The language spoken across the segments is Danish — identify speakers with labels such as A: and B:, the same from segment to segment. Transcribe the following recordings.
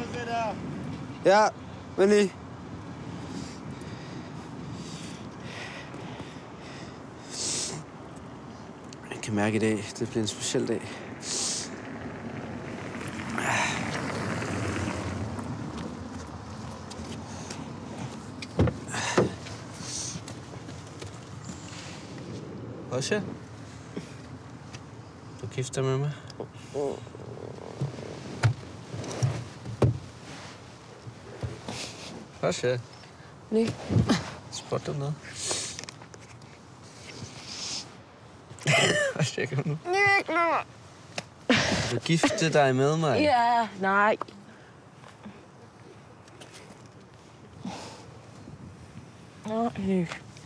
A: Ja, men lige. Jeg kan mærke i dag, det bliver en speciel dag. Osha? Du gifter med mig? Osha?
B: Nej.
A: Spot du noget? Osha, kom nu. Du gifte dig med mig?
B: Ja, nej. Nej.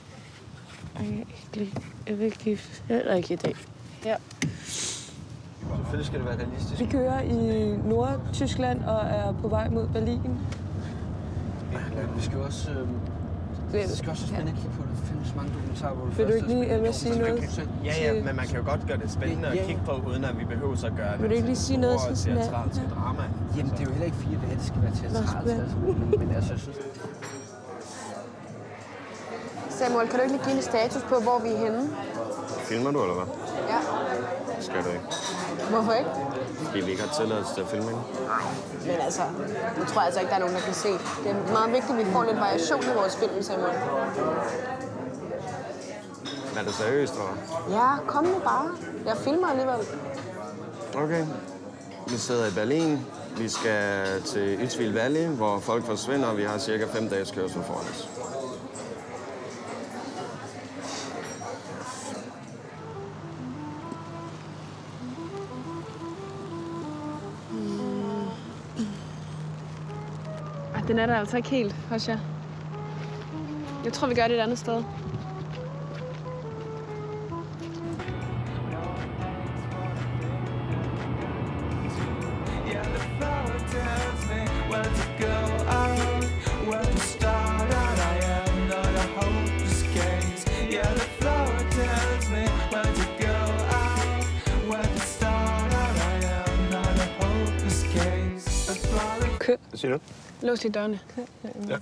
B: Jeg vil ikke gifte. Heller ikke i dag. Ja.
A: Selvfølgelig skal det være realistisk.
B: Vi kører i Nordtyskland og er på vej mod Berlin.
A: Vi skal også... Det skal også spændende at kigge på det. Der findes mange dokumentarer, hvor
B: vil du ikke lige Emma sige noget?
C: Ja, men man kan jo godt gøre det spændende at kigge på, uden at vi behøver at gøre det.
B: Vil du ikke lige sige noget til sådan
C: teatralsk drama?
A: Jamen, det er jo heller ikke 4 dage, det skal være teatralsk. Altså. Men altså, jeg synes...
D: Samuel, kan du ikke lige give en status på, hvor vi er henne?
C: Filmer du, eller hvad?
D: Ja.
C: Skal du ikke.
D: Hvorfor ikke?
C: Fordi vi ikke har tilladelse til at filme, ikke?
D: Men altså, det tror jeg altså ikke, der er nogen, der kan se. Det er meget vigtigt, at vi får lidt variation i vores film, Samuel.
C: Er det seriøst, eller?
D: Ja, kom nu bare. Jeg filmer alligevel.
C: Okay. Vi sidder i Berlin. Vi skal til Ytzwil Valley, hvor folk forsvinder, og vi har cirka 5 dages kørsel foran os.
D: Den er der altså ikke helt, Osha. Jeg tror, vi gør det et andet sted.
C: Hvad siger du?
D: Lås lige dørene.
C: Ja.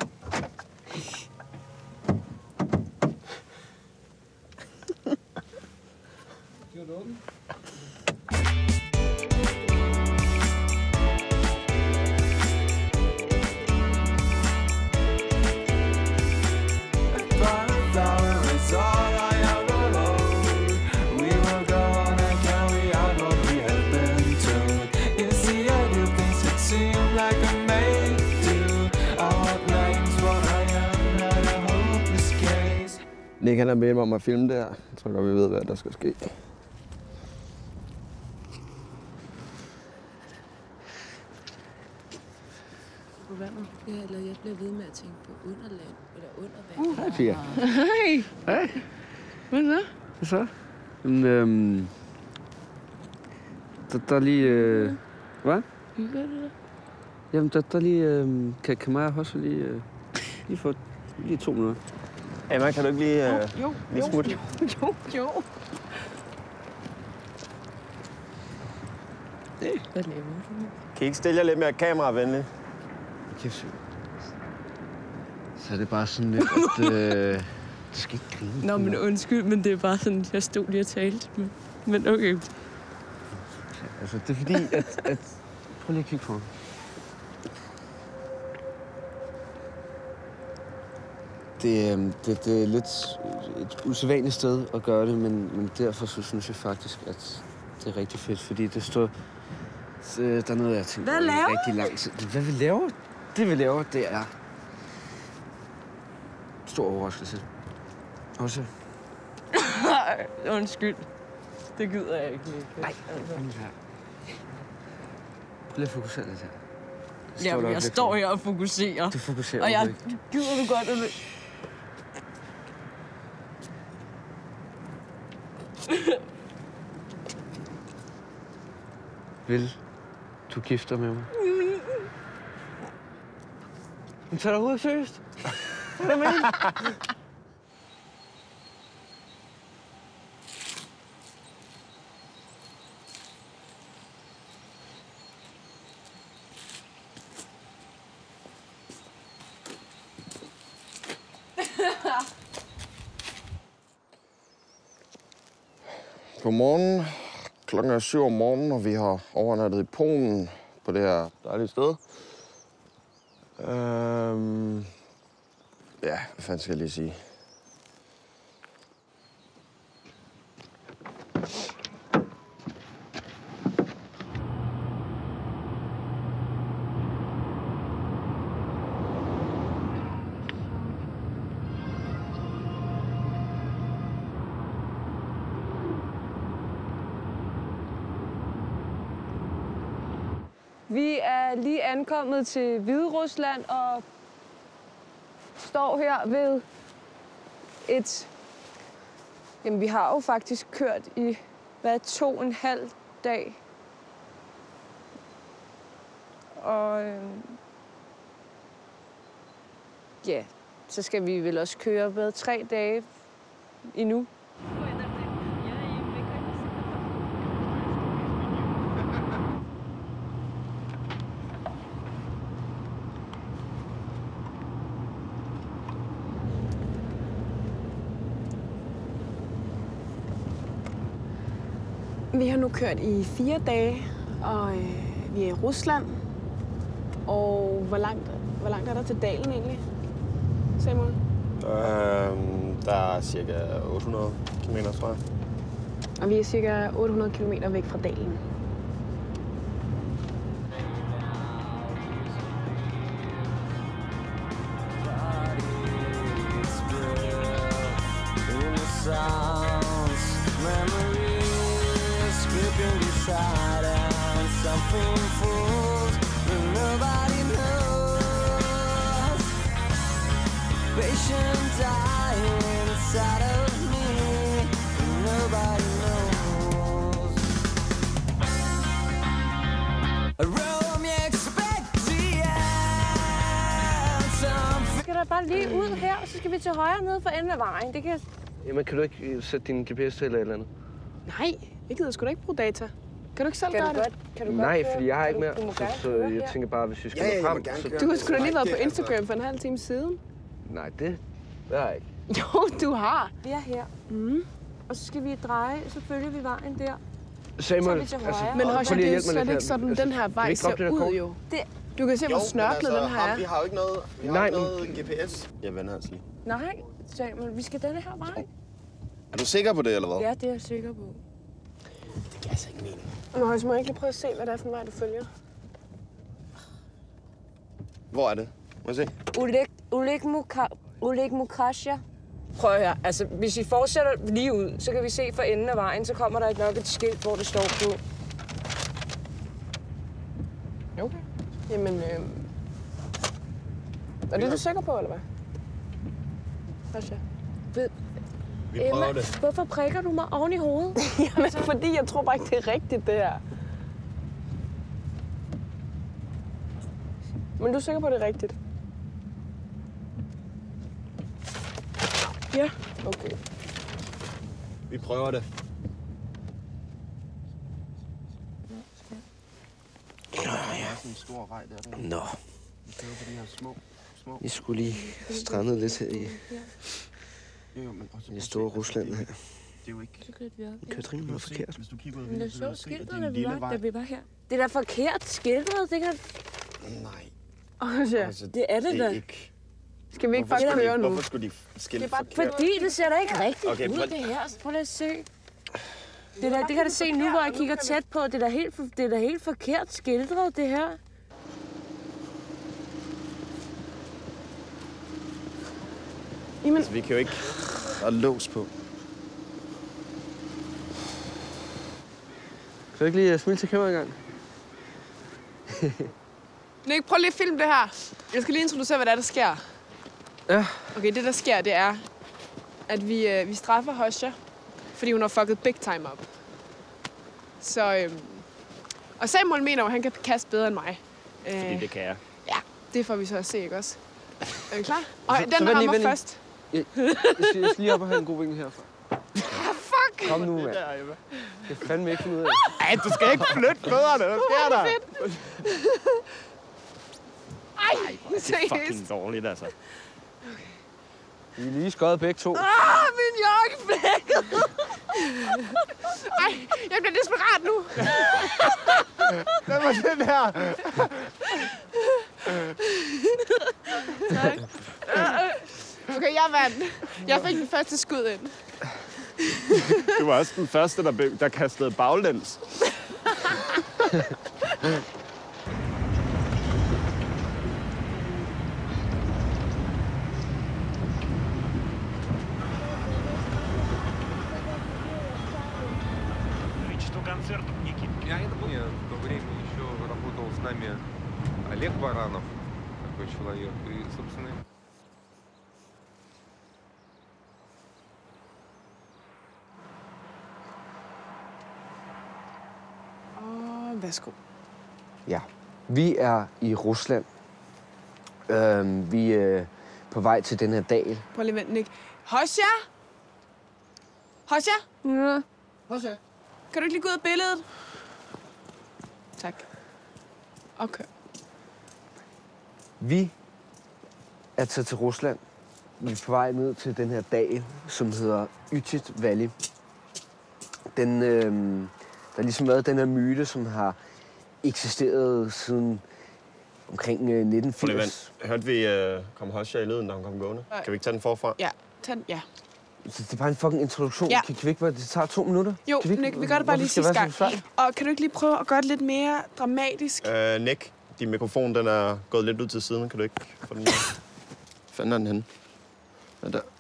A: Nick, han har bedt mig om at filme der. Jeg tror godt, vi ved, hvad der skal ske.
B: På vandet? Ja, eller jeg bliver ved med at tænke på underland, eller under vand.
A: Hej, Pia.
B: Hej.
A: Hej.
B: Hvad så?
A: Hvad så? Men, der er lige... Hvad?
B: Hygger du dig?
A: Jamen, der er lige... Kan mig og Hosse lige få lige 2 minutter?
C: Emma, kan du ikke lige... lige smutte?
B: Jo. Hvad laver du?
C: Kan I ikke stille jer lidt mere kameravenligt?
A: Kæft. Så er det bare sådan lidt, at... det skal ikke grine.
B: Nå, men undskyld, men det er bare sådan, jeg stod lige og talte. Men okay.
A: Altså, det er fordi, at... Prøv lige at kigge på mig. Det er lidt et usædvanligt sted at gøre det, men derfor så synes jeg faktisk, at det er rigtig fedt, fordi det står... Der er noget, jeg tænker rigtig lang tid. Hvad vi laver? Det vi laver, det er... Stor overraskelse. Også.
B: Undskyld. Det gider jeg ikke.
A: Nej. Prøv lige at fokusere lidt her.
B: Jamen, jeg står her og fokuserer.
A: Du fokuserer.
B: Og jeg gider du godt, eller...
A: Vil du gifte dig med mig? Men tager dig overhovedet seriøst? Hvad mener du?
C: Godmorgen. Klokken er 7 om morgenen, og vi har overnattet i Polen på det her dejlige sted. Ja, hvad fanden skal jeg lige sige?
E: Vi er lige ankommet til Hviderusland og står her ved et... Jamen, vi har jo faktisk kørt i, 2,5 dag. Og ja, så skal vi vel også køre 3 dage endnu.
D: Vi har nu kørt i 4 dage, og vi er i Rusland. Og hvor langt er der til dalen egentlig, Samuel?
C: Der er cirka 800 km, tror jeg.
D: Og vi er cirka 800 km væk fra dalen.
E: Bare lige ud her, og så skal vi til højre nede for enden af vejen. Det kan...
A: Jamen, kan du ikke sætte din GPS til eller andet?
D: Nej, jeg gider sgu da ikke bruge data. Kan du ikke selv gøre det?
E: Kan du
A: Nej,
E: godt
A: fordi jeg har ikke mere. Så jeg
E: her.
A: tænker bare, hvis vi skal nå frem... Så...
D: Du har sgu da lige været på Instagram for en halv time siden.
A: Nej, det har jeg ikke.
D: Jo, du har.
E: Vi er her. Og så skal vi dreje, så følger vi vejen der.
A: Samuel,
E: så er vi til højre.
D: Men Hosha, det er jo
A: hjælpe mig
D: slet
A: lidt
D: ikke
A: her.
D: sådan, den her vej
A: ikke droppe
D: ser
A: det der
D: ud
A: kort?
D: jo. Du kan se, hvor snørklet den her er.
C: Vi har jo ikke noget, GPS. Jeg vender altså lige.
E: Nej, Samuel, vi skal denne her vej.
C: Er du sikker på det, eller hvad?
E: Ja, det er jeg sikker på.
C: Det giver altså ikke mening.
D: Men Hosha, må jeg ikke lige prøve at se, hvad det er for en vej, du følger?
C: Hvor er det? Må jeg se?
E: Oleg Mukasha. Prøv her. Altså, hvis vi fortsætter lige ud, så kan vi se for enden af vejen, så kommer der ikke nok et skilt, hvor det står på.
D: Okay. Jamen, er det du sikker på, eller hvad? Hosha.
C: Vi prøver det.
E: Hvorfor prikker du mig oven i hovedet?
D: Jamen, fordi jeg tror bare ikke, det er rigtigt, det her. Men du er sikker på, det er rigtigt? Ja. Okay.
C: Vi prøver det. En stor vej der.
A: Nå.
C: Vi kører på de her små.
A: Vi skulle lige strandet lidt her i det store Rusland her.
C: Det er jo ikke...
E: Så kørte vi op.
A: Vi kørte rimelig meget forkert.
C: Hvis du kigger ud af
E: Men jeg
C: vinduet,
E: så
C: så kan du se,
E: skiltet,
C: at det er en lille
E: da
C: vej.
E: vi var her. Det er da forkert skiltet, det kan...
C: Nej.
D: Hosha,
C: Altså,
E: Det er det da.
C: ikke...
D: skal vi ikke bare køre nu?
C: Hvorfor skulle de skilte
D: Det er bare-
C: forkert?
E: Fordi det ser da ikke rigtigt
C: Okay,
E: ud,
C: prøv-
E: det her. Prøv lige at se. Det kan du se nu, hvor jeg kigger tæt på. Det er da helt forkert skildret, det her.
D: Jamen,
C: Altså, vi kan jo ikke... Der er lås på.
A: Kan du ikke lige smile til kameraet en gang?
D: Nick, prøv lige at filme det her. Jeg skal lige introducere, hvad der sker.
A: Ja.
D: Okay, det der sker, det er, at vi straffer Hosha, fordi hun har fucket big time op. Så, og Samuel mener jo, at han kan kaste bedre end mig.
C: Fordi det kan jeg.
D: Ja, det får vi så at se, ikke også? Er vi klar? Og
A: Så
D: den
A: vent lige,
D: rammer
A: vent lige.
D: først.
A: Jeg skal lige op og have en god vinkel herfra.
D: Fuck!
A: Kom nu, mand. Jeg kan fandme ikke finde ud af det.
C: Ej, du skal ikke flytte fødderne. Hvad sker der?
D: Ej,
C: Det er fucking dårligt, altså.
A: Vi er lige skøjet begge to.
D: Min jakke flækket! Ej, jeg bliver desperat nu.
A: Hvad var den her?
D: Tak. Okay, jeg vandt. Jeg fik den første skud ind.
C: Du var også den første, der kastede baglæns.
F: концертов некий. Я не помню, в то время еще работал с нами Олег Баранов, такой человек, и, собственно...
D: Værsgo.
A: Ja, vi er i Rusland. Vi er på vej til den her dal.
D: Prøv lige vent, Nick. Hosja? Hosja?
E: Ja.
A: Hosja?
D: Kan du ikke lige gå ud af billedet? Tak. Okay.
A: Vi er taget til Rusland. Vi er på vej ned til den her dal, som hedder Ytit Valley. Der har ligesom været den her myte, som har eksisteret siden omkring 1980.
C: Hørte vi kom Hosja i lyden, da hun kom gående? Kan vi ikke tage den forfra?
D: Ja, tag den, ja.
A: Det er bare en fucking introduktion.
D: Ja.
A: Kan vi ikke bare... Det tager 2 minutter?
D: Jo,
A: kan
D: Nick, vi gør det bare lige sidste gang. Og kan du ikke lige prøve at gøre det lidt mere dramatisk?
C: Nick, din mikrofon, den er gået lidt ud til siden. Kan du ikke få den der? Fanden er den henne? Den der.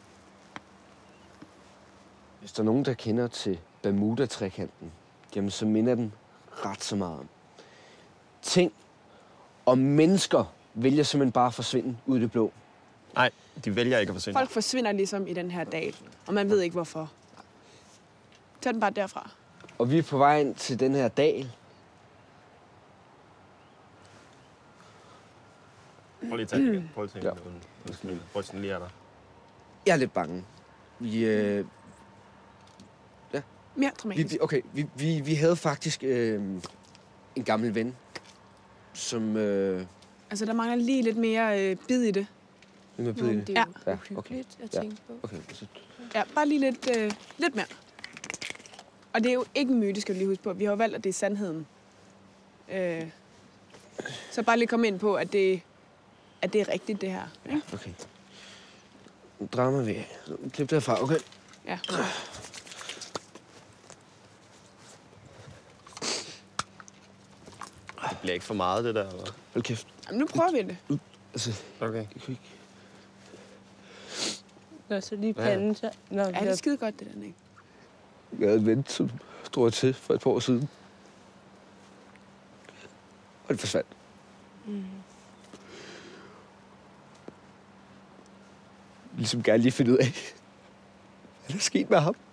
A: Hvis der er nogen, der kender til Bermuda-trekanten, jamen så minder den ret så meget om. Ting og mennesker vælger simpelthen bare at forsvinde ud i det blå.
C: Nej, de vælger ikke at forsvinde.
D: Folk forsvinder ligesom i den her dal, og man ved ikke hvorfor. Tag den bare derfra.
A: Og vi er på vej ind til den her dal.
C: Prøv lige at tage den igen. Prøv at tage den igen. Prøv at lige er der.
A: Jeg er lidt bange.
D: Mere dramatisk.
A: Vi havde faktisk en gammel ven, som...
D: Altså, der mangler lige lidt mere bid i det.
A: Det er
B: Det er jo uhyggeligt at tænke på.
A: Okay, så...
D: Ja, bare lige lidt mere. Og det er jo ikke en myte, skal du lige huske på. Vi har jo valgt, at det er sandheden. Så bare lige komme ind på, at det er rigtigt, det her. Ikke?
A: Ja, okay. Nu drammer vi. Klip derfra, okay?
D: Ja.
C: Det bliver ikke for meget, det der, eller?
A: Hold kæft.
D: Jamen, nu prøver vi det.
A: Altså,
C: Okay.
A: jeg kunne ikke...
E: Nå, så lige panden, så... Nå,
D: Ja, det er skide godt, det der, ikke?
A: Jeg havde en ven, som drog til for et par år siden. Og det forsvandt. Ligesom gerne lige finde ud af, hvad der er sket med ham.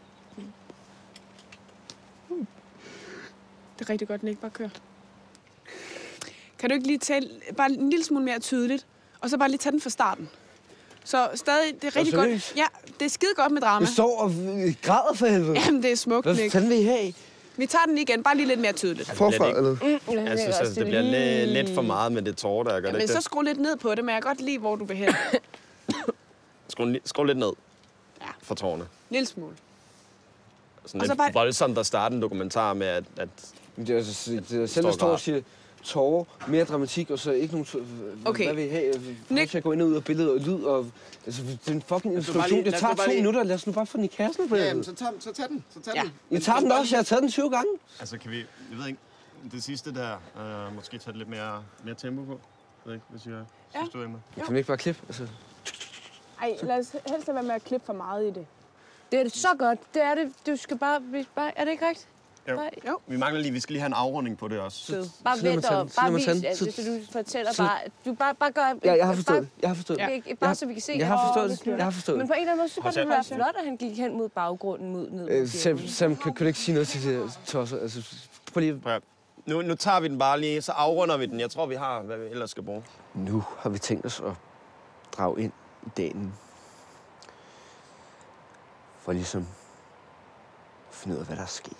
D: Det er rigtig godt, Nick. Bare kør. Kan du ikke lige tale bare en lille smule mere tydeligt, og så bare lige tage den fra starten? Så stadig, det er rigtig godt. Ja, det er skide godt med drama.
A: Jeg står og græder for helvede.
D: Jamen, det er smukt,
A: Hvad
D: Nick.
A: fanden vil I have?
D: Vi tager den igen, bare lige lidt mere tydeligt.
A: Forfra, eller?
C: Jeg synes, altså, det bliver lidt for meget med det tårer, der gør det
D: Men
C: ikke
D: så
C: det?
D: skru lidt ned på det, men jeg kan godt lide, hvor du vil hen.
C: Skru lidt ned
D: Ja.
C: for tårerne.
D: Lille smule.
C: Sådan
D: Og så
C: lidt
D: bare-
C: voldsomt at starte en dokumentar med, at
A: Det er altså, selv der står og siger tårer, mere dramatik, og så ikke nogen...
D: Okay.
A: Hvad vil I have?
D: Nick.
A: Skal jeg gå ind og ud af billedet og lyd, og... Altså, det er en fucking introduktion. Det tager 2 minutter. Lad os nu bare få den i kassen på
C: Jamen,
A: det.
C: så tag den.
D: Ja.
A: Jeg tager den også. Jeg har taget den 20 gange.
C: Altså, kan vi... Jeg ved ikke, det sidste der, måske tage lidt mere tempo på. Jeg ved ikke, hvis jeg synes, du er med.
A: Kan man ikke bare klippe? Altså...
D: Ej, lad os helst lade være med at klippe for meget i det.
E: Det er så godt. Det er det. Du skal bare... Er det ikke rigtigt?
C: Jo.
E: Bare,
D: Jo.
C: Vi mangler lige, vi skal lige have en afrunding på det også.
D: Fed.
E: bare
A: Så lad mig
E: vent
A: tage
E: og
A: den. Så
E: bare
A: lad mig
E: vis,
A: tage den.
E: altså, så du fortæller bare... Du bare gør...
A: Ja, jeg har forstået det. Jeg har forstået det.
E: Ikke, bare så vi kan se...
A: Jeg har forstået
E: det.
A: det. Jeg har forstået
E: Men
A: det.
E: på en eller anden måde, så synes jeg, det
C: Hosja.
E: var flot, at han gik hen mod baggrunden mod ned.
A: Sam, kan du ikke sige noget til det tosser? Altså, prøv lige...
C: Prøv at- Nu tager vi den bare lige, så afrunder vi den. Jeg tror, vi har, hvad vi ellers skal bruge.
A: Nu har vi tænkt os at drage ind i dagen. For ligesom at finde ud af, hvad der er sket.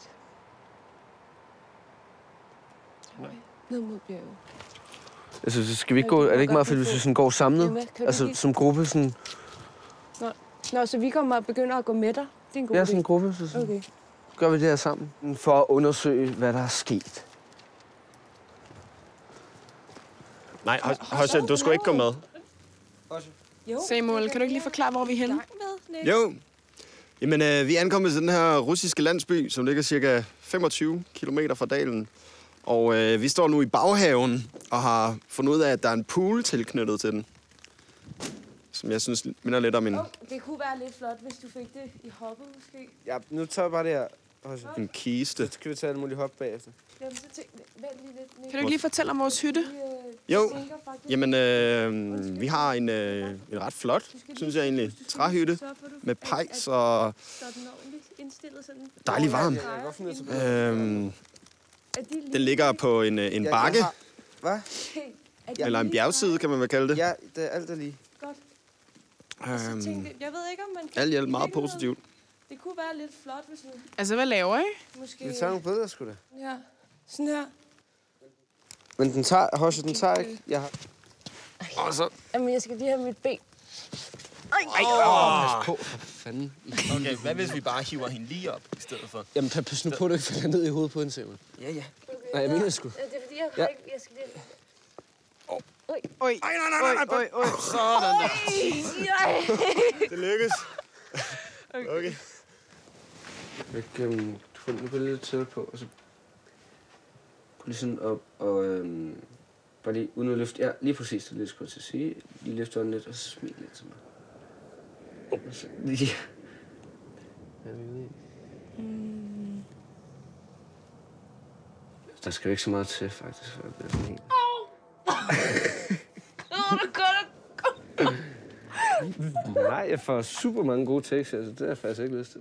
E: Ned mod bjerget.
A: Altså, så skal vi ikke gå... Er det ikke meget fedt, hvis vi sådan går samlet?
E: Kan du
A: Altså,
E: lige-
A: som gruppe sådan...
E: Nå, så vi kommer og begynder at gå med dig Det er en god
A: Vi er sådan en gruppe, så
E: Okay.
A: gør vi det her sammen. For at undersøge, hvad der er sket.
C: Nej, Hosja, du skulle ikke gå med.
D: Samuel, kan du ikke lige forklare, hvor vi er henne?
C: Jo. Jamen, vi er ankommet til den her russiske landsby, som ligger cirka 25 kilometer fra dalen. Og vi står nu i baghaven og har fundet ud af, at der er en pool tilknyttet til den. Som jeg synes minder lidt om en...
E: Det kunne være lidt flot, hvis du fik det i hoppet, måske.
A: Ja, nu tager jeg bare det her.
C: En kiste.
A: Så skal vi tage alle mulige hop bagefter.
E: Jamen, så vent lige lidt.
D: Kan du ikke lige fortælle om vores hytte?
C: Jo, jamen, vi har en ret flot, synes jeg egentlig, træhytte med pejs og dejlig varm. Den ligger på en bakke,
A: Hvad?
C: eller en bjergside, kan man vel kalde det.
A: Ja, det er alt er lige.
E: Godt. Jeg ved ikke, om man kan...
C: Alt i alt meget positivt.
E: Det kunne være lidt flot, hvis man
D: Altså, hvad laver I?
E: måske...
A: Vi tager nogle billeder, sgu da.
E: Ja, sådan her.
A: Men den tager ikke. Jeg har...
C: Og så...
E: Jamen, jeg skal lige have mit ben.
A: Pas på, for fanden.
G: Okay, hvad hvis vi bare hiver hende lige op i stedet for?
A: Jamen, pas nu på, at du ikke falder ned i hovedet på hende, Samuel. Ja.
E: Okay,
A: Nej, jeg mener det sgu.
E: Det er fordi, jeg ikke... Jeg skal lige...
D: Oj. Oj.
C: Sådan der. Det lykkes. Okay.
A: Du får den lidt tæt på, og så... Gå lige sådan op, og bare lige uden at løfte... Ja, lige præcis, det er lidt skulle til at sige. Lige løfte øjnene lidt, og så smil lidt til mig. Og så lige... Der skal jo ikke så meget til, faktisk, for at blive sådan helt... Nej, jeg får super mange gode takes, altså det har jeg faktisk ikke lyst til.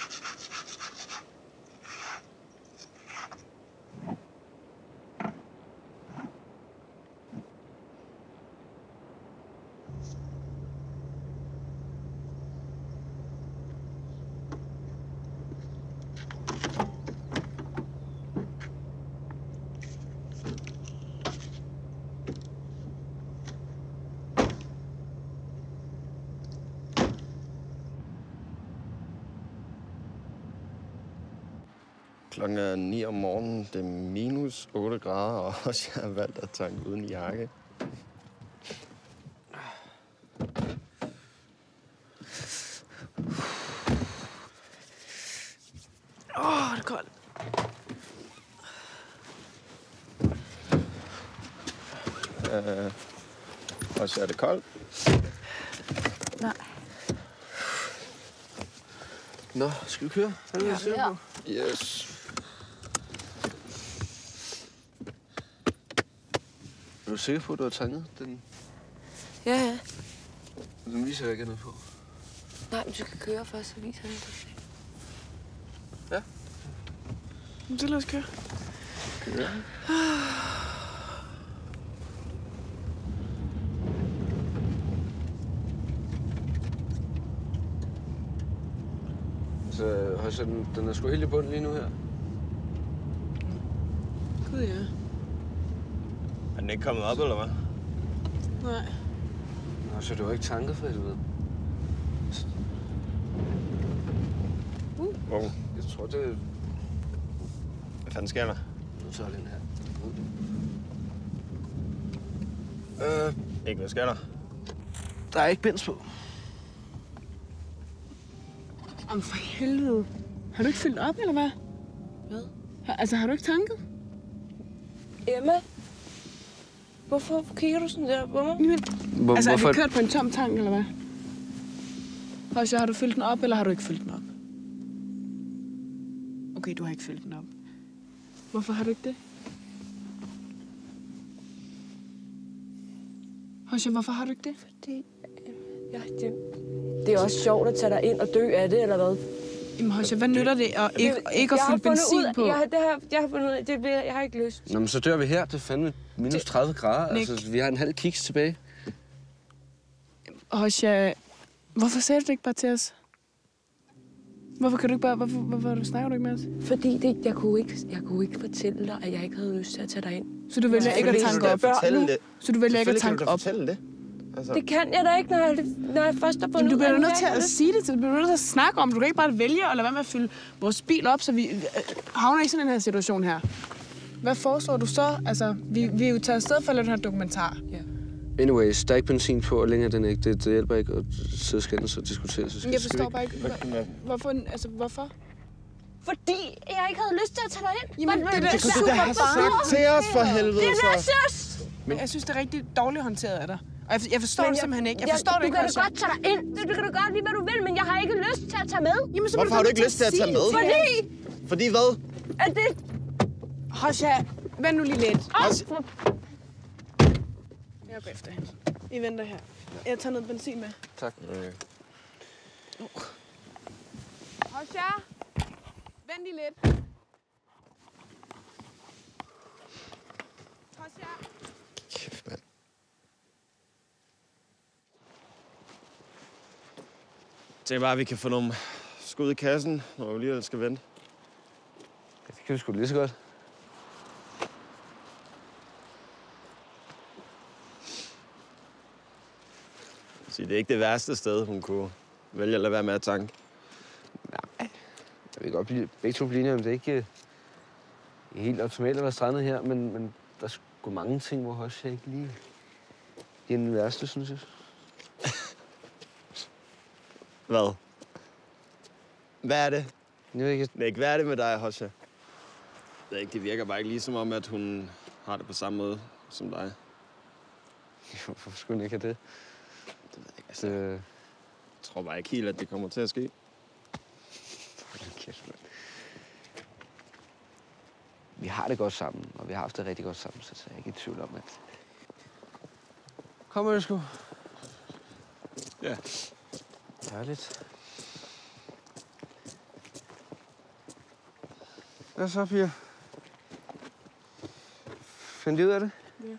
C: Klokken er 9 om morgenen. Det er minus 8 grader, og også jeg har valgt at tanke uden jakke.
D: Det er koldt.
C: Og så er det koldt.
D: Nej.
A: Nå, skal vi køre?
E: Ja.
C: Yes.
A: Er du sikker på, at du har tanket den?
E: Ja.
A: Den viser jeg ikke noget på.
E: Nej, men du skal køre først, så viser den det.
A: Ja.
D: Så lad os køre.
A: Så den er sgu helt i bunden lige nu her.
D: Gud, ja.
C: Er den ikke kommet op, eller hvad?
D: Nej.
A: Nå, så du har ikke tanket for helvede.
C: Wow.
A: Jeg tror, det er...
C: Hvad fanden sker der?
A: Nu tager jeg den her.
C: Ikke, hvad sker der?
A: Der er ikke binds på.
D: Om for helvede. Har du ikke fyldt op, eller hvad?
E: Hvad?
D: Altså, har du ikke tanket?
E: Emma? Hvorfor kigger du sådan der på mig?
D: Altså, er vi kørt på en tom tank, eller hvad? Hosja, har du fyldt den op, eller har du ikke fyldt den op? Okay, du har ikke fyldt den op. Hvorfor har du ikke det? Hosja, hvorfor har du ikke det?
E: Fordi... Ja, det er også sjovt at tage dig ind og dø af det, eller hvad?
D: Jamen, Hosja, hvad nytter det at ikke at fylde benzin på?
E: Jeg har fundet ud af, jeg har ikke lyst.
A: Nå, men så dør vi her. Det er fandme minus 30 grader.
D: Nick.
A: Altså, vi har en halv kiks tilbage.
D: Hosja, hvorfor sagde du det ikke bare til os? Hvorfor kan du ikke bare... Hvorfor snakker du ikke med os?
E: Fordi jeg kunne ikke fortælle dig, at jeg ikke havde lyst til at tage dig ind.
D: Så du vælger ikke at tanke op?
C: Fortælle det.
D: Så du vælger ikke at
C: Selvfølgelig
D: tanke
C: kan du da
D: op?
C: fortælle det. Altså...
E: Det kan jeg da ikke, når jeg først har fundet ud af det.
D: Du bliver nødt til at sige det, du bliver nødt til at snakke om det. Du kan ikke bare vælge at lade være med at fylde vores bil op, så vi havner i sådan en her situation her. Hvad foreslår du så? Altså, vi er jo taget afsted for at lave den her dokumentar.
B: Ja.
A: Anyways, der er ikke benzin på, og længere den ikke. Det hjælper ikke at sidde og skændes og diskutere. Så
D: Jeg forstår bare ikke, hvorfor?
E: Fordi jeg ikke havde lyst til at tage dig ind.
D: Jamen, det er super
C: have sagt til os for helvede,
E: Det er
C: så.
E: søs!
D: Men jeg synes, det er rigtig dårligt håndteret af dig. Og jeg forstår det simpelthen ikke. Jeg forstår det ikke.
E: Du kan da godt tage dig ind. Du kan da godt lige, hvad du vil, men jeg har ikke lyst til at tage med.
D: Jamen, så
C: Hvorfor har du ikke lyst til at tage med? Fordi hvad?
E: Er det...
D: Hosha, vent nu lige lidt.
C: Hosha.
D: Jeg går efter hende. I venter her. Jeg tager noget benzin med.
A: Tak.
D: Hosha, vent lige lidt. Hosha.
C: Kæft, mand. Jeg tænker bare, at vi kan få nogle skud i kassen, når vi lige skal vente.
A: Det kan vi sgu lige så godt.
C: Så det er ikke det værste sted, hun kunne vælge at lade være med at tanke.
A: Nej. Jeg vil godt begge to blive enige om, det er ikke helt optimalt at være strandet her, men der er sgu mange ting, hvor også jeg ikke lige er den værste, synes jeg.
C: Hvad? Hvad er det?
A: Jeg ved ikke,
C: Nick, hvad er det med dig, Hosha? Det virker bare ikke ligesom om, at hun har det på samme måde som dig.
A: hvorfor skulle hun ikke have det?
C: Det ved jeg ikke. Altså, jeg tror bare ikke helt, at det kommer til at ske.
A: Vi har det godt sammen, og vi har haft det rigtig godt sammen, så jeg er ikke i tvivl om, at... Kom med det sgu.
C: Ja.
A: Herligt. Hvad så, piger? Fandt I ud af det?
B: Ja.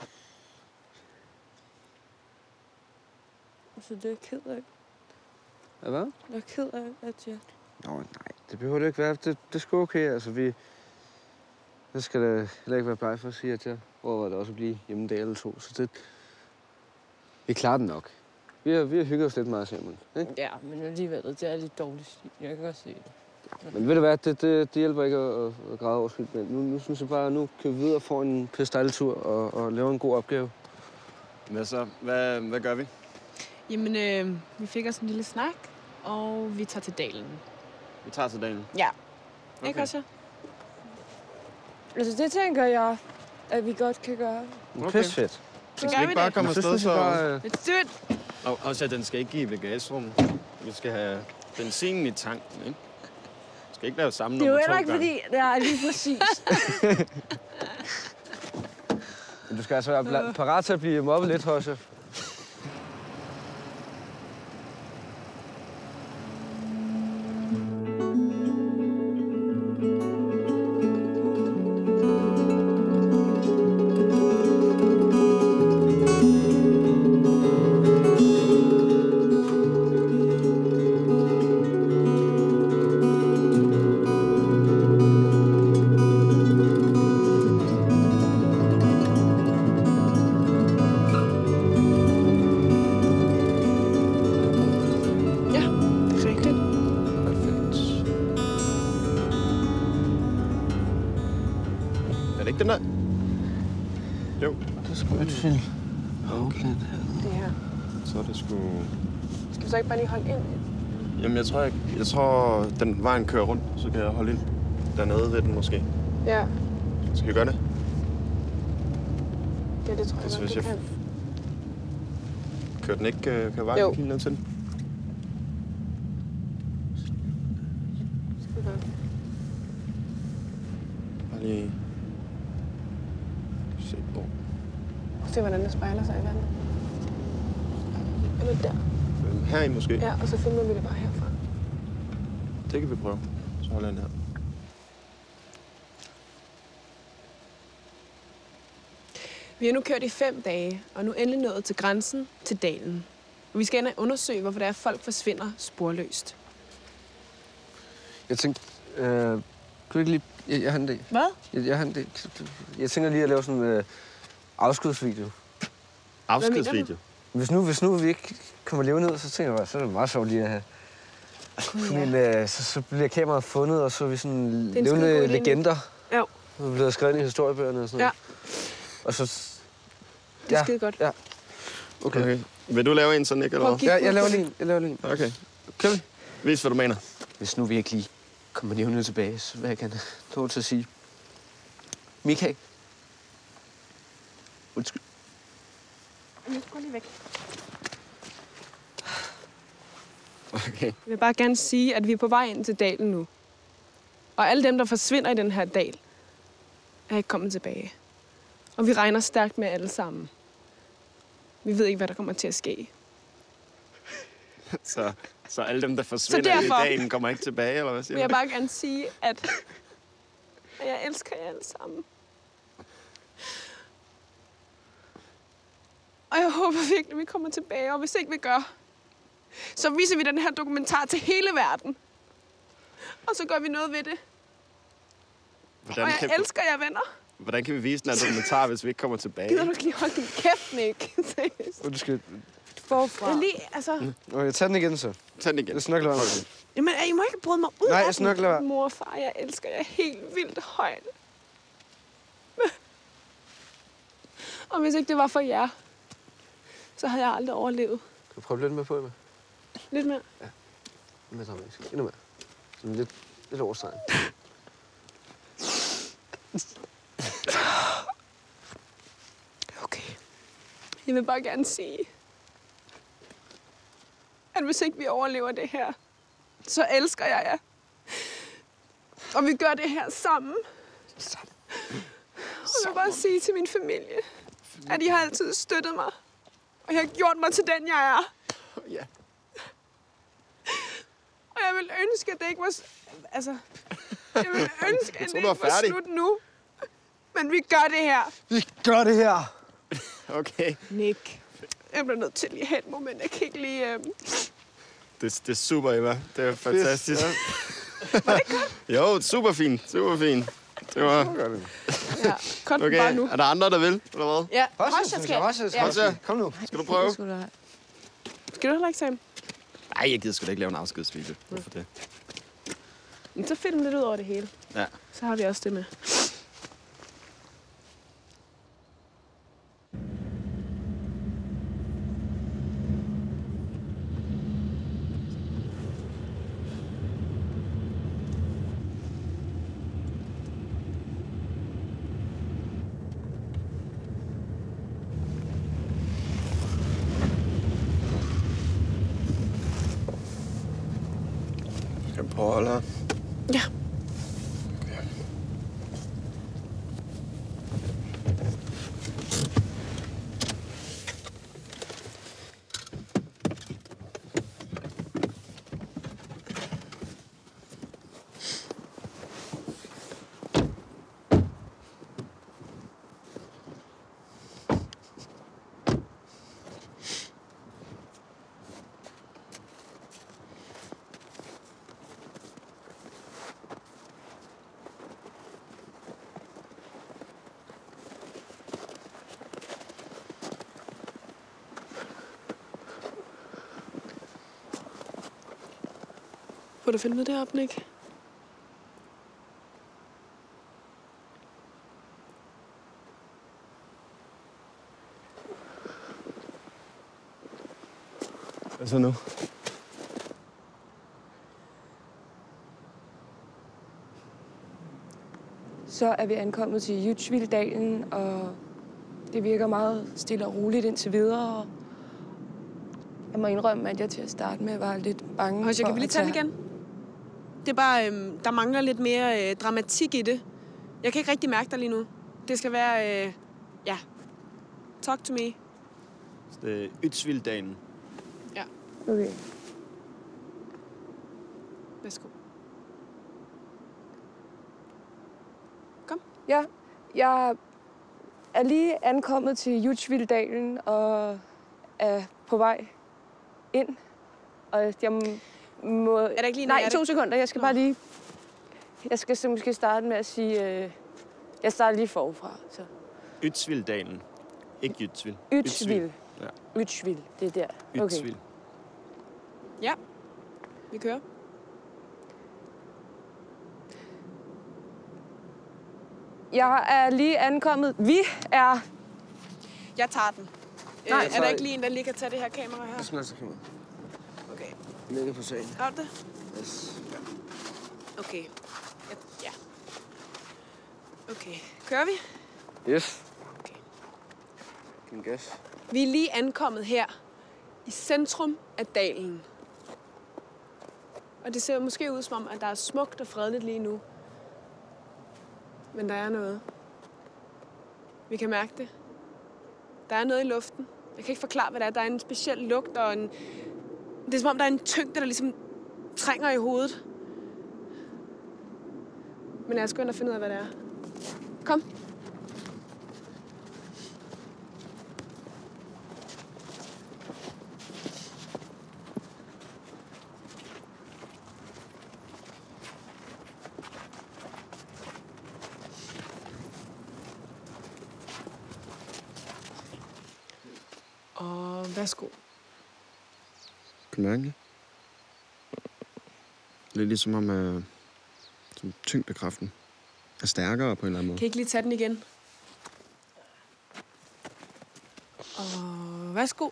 B: Så det er jeg ked af.
A: Hvad?
B: Jeg er ked af, at jeg...
A: Nå, nej, det behøver det ikke være. Det er sgu okay, altså Jeg skal da heller ikke være bleg for at sige, at jeg overvejer det også at blive hjemme en dag eller to, så det... Vi klarer den nok. Vi har hygget os lidt meget sammen, ikke?
B: Ja, men alligevel, det er lidt dårligt stil. Jeg kan godt se det.
A: Men ved du hvad, det hjælper ikke at græde over skyld. Men nu synes jeg bare, at nu kan vi videre og få en pisse-dejlig-tur og lave en god opgave.
C: Hvad så? Hvad gør vi?
D: Jamen, vi fik os en lille snak, og vi tager til dalen.
C: Vi tager til dagen.
D: Ja.
C: Okay.
D: Ikke også?
B: Altså, det tænker jeg, at vi godt kan gøre.
A: Okay. Pisse fedt.
C: Så skal vi ikke bare komme afsted, så...
D: Let's do it!
C: Og også, at den skal ikke give i bagagerummet. Vi skal have benzinen i tanken, ikke? Vi skal ikke lave sammen
E: Det er jo
C: nummer 2
E: heller ikke, fordi det er lige præcis.
A: Men du skal altså være parat til at blive mobbet lidt, Hosha.
C: Er det ikke den der? Jo.
A: Det er sgu et film. Okay.
D: Det her.
C: Så er det sgu...
D: Skal vi så ikke bare lige holde ind?
C: Jamen, jeg tror, den vejen kører rundt, så kan jeg holde ind dernede ved den måske.
D: Ja.
C: Skal vi gøre det?
D: Ja, det tror jeg
C: Altså,
D: nok,
C: hvis
D: du
C: jeg
D: kan.
C: kører den ikke, kan vejen
D: Jo.
C: helt ned til den?
D: Skal vi gøre.
C: Bare lige... Se hvor.
D: Se, hvordan det spejler sig i vandet. Eller der.
C: Her i måske?
D: Ja, og så filmer vi det bare herfra.
C: Det kan vi prøve. Så holder jeg den her.
D: Vi har nu kørt i 5 dage, og nu endelig nået til grænsen til dalen. Og vi skal ind og undersøge, hvorfor det er, at folk forsvinder sporløst.
A: Jeg tænkte, kan du ikke lige... Jeg har en idé.
D: Hvad?
A: Jeg har en idé. Jeg tænker lige at lave sådan en afskudsvideo.
C: Afskedsvideo?
A: Hvis nu vi ikke kommer levende ud, så tænker jeg bare, så er det meget sjovt lige at have. Så bliver kameraet fundet, og så er vi sådan levende legender.
D: Ja.
A: Så bliver skrevet i historiebøgerne og sådan noget.
D: Ja.
A: Og så...
D: Det er skide godt.
A: Ja. Okay.
C: Vil du lave en sådan, ikke? Eller?
A: Ja, jeg laver lige en.
C: Okay. Køb. Vis, hvad du mener.
A: Hvis nu vi ikke lige kommer levende tilbage, så vil jeg gerne have til at sige... Michael. Undskyld.
D: Jeg går lige væk.
C: Okay.
D: Jeg vil bare gerne sige, at vi er på vej ind til dalen nu. Og alle dem, der forsvinder i den her dal, er ikke kommet tilbage. Og vi regner stærkt med alle sammen. Vi ved ikke, hvad der kommer til at ske.
C: Så alle dem, der forsvinder i dagen, kommer ikke tilbage, eller hvad siger du?
D: Vil jeg bare gerne sige, at jeg elsker jer alle sammen. Og jeg håber virkelig, at vi kommer tilbage, og hvis ikke vi gør, så viser vi den her dokumentar til hele verden. Og så gør vi noget ved det. Og jeg elsker jer, venner.
C: Hvordan kan vi vise den her dokumentar, hvis vi ikke kommer tilbage?
D: Gider du ikke lige holde din kæft, Nick?
A: Undskyld.
E: Forfra.
D: Lige, altså...
A: Jeg tager den igen, så.
C: Tag den igen.
A: Jeg snakker lade være.
D: Jamen, I må ikke bryde mig ud
A: Nej,
D: af
A: jeg snakker lade være.
D: Mor og far, jeg elsker jer helt vildt højt. Og hvis ikke det var for jer, så havde jeg aldrig overlevet.
A: Kan du prøve lidt mere på, Emma?
D: Lidt mere.
A: Ja. Lidt dramatisk. Endnu mere. Sådan lidt overstregen.
D: Okay. Jeg vil bare gerne sige, at hvis ikke vi overlever det her, så elsker jeg jer. Og vi gør det her sammen. Og jeg vil bare sige til min familie, at I har altid støttet mig. Og jeg har gjort mig til den, jeg er.
C: Ja.
D: Og jeg vil ønske, at det ikke var... Altså... Jeg vil ønske, at det ikke var slut nu. Men vi gør det her.
A: Vi gør det her!
C: Okay.
D: Nick. Jeg bliver nødt til lige at have et moment. Jeg kan ikke lige...
C: Det er super, Eva. Det er fantastisk.
A: Ja.
D: Var det godt?
C: Jo, super fint. Super fint. Det var...
D: Ja, cut okay. Bare nu.
C: Er der andre, der vil, eller hvad?
D: Ja,
C: Hosja,
A: kom nu.
C: Skal du prøve?
D: Skal du heller ikke, Sam?
C: Nej, jeg gider sgu da ikke lave en afskedsvideo. Hvorfor det?
D: Men så film lidt ud over det hele.
C: Ja.
D: Så har vi også det med.
C: Skal jeg prøve at holde her?
D: Ja.
C: Okay.
D: Får du filmet det op, Nick?
C: Hvad så nu?
E: Så er vi ankommet til Jutsvildalen, og det virker meget stille og roligt indtil videre. Jeg må indrømme, at jeg til at starte med var lidt bange
D: Hosja, kan vi lige tage den igen? Det er bare, der mangler lidt mere dramatik i det. Jeg kan ikke rigtig mærke dig lige nu. Det skal være, ja, talk to me.
C: Det er Ytsvildalen.
D: Ja.
E: Okay.
D: Værsgo. Kom.
E: Ja, jeg er lige ankommet til Jutsvildalen og er på vej ind. Og jeg må...
D: Er der ikke lige
E: Nej, 2 sekunder. Jeg skal bare lige... Jeg skal så måske starte med at sige... Jeg starter lige forfra. Så.
C: Ytsvildalen. Ikke Ytsvild.
E: Ytsvild.
C: Ja.
E: Ytsvil, det er der. Okay.
C: Ytsvil.
D: Ja, vi kører.
E: Jeg er lige ankommet. Vi er...
D: Jeg tager den.
E: Nej,
D: er der ikke lige en, der lige kan tage det her kamera her?
A: Det smager så kamera.
D: Okay.
A: Ligger på sagen.
D: Har du det?
A: Yes.
D: Okay. Ja. Okay. Kører vi?
A: Yes.
D: Okay.
A: Giv en gas.
D: Vi er lige ankommet her i centrum af dalen. Og det ser måske ud som om, at der er smukt og fredeligt lige nu. Men der er noget. Vi kan mærke det. Der er noget i luften. Jeg kan ikke forklare, hvad det er. Der er en speciel lugt og en... Det er som om, der er en tyngde, der ligesom trænger i hovedet. Men jeg skal ind og finde ud af, hvad det er. Kom. Og værsgo.
C: Kan du mærke det? Lidt ligesom om som tyngdekraften er stærkere på en eller anden måde.
D: Kan I ikke lige tage den igen? Og værsgo.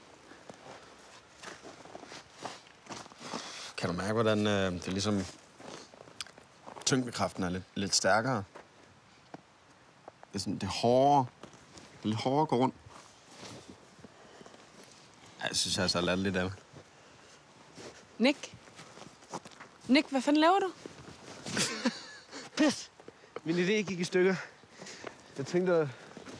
C: Kan du mærke, hvordan det er ligesom... Tyngdekraften er lidt stærkere? Det er sådan, det er hårdere. Det er lidt hårdere at gå rundt. Jeg synes altså, jeg har lært lidt af det.
D: Nick, hvad fanden laver du?
A: Pis! Min idé gik i stykker. Jeg tænkte at